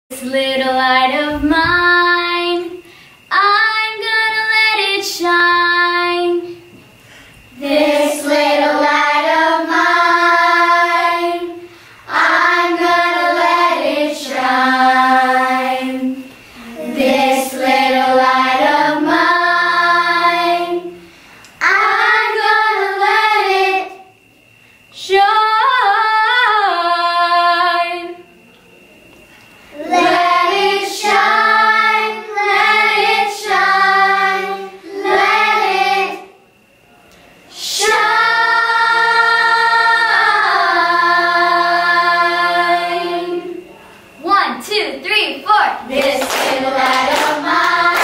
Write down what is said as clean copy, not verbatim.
This little light of mine, I'm gonna let it shine. This little light of mine, I'm gonna let it shine. This little light of mine, I'm gonna let it shine. Let it shine, let it shine, let it shine. 1, 2, 3, 4. This little light of mine.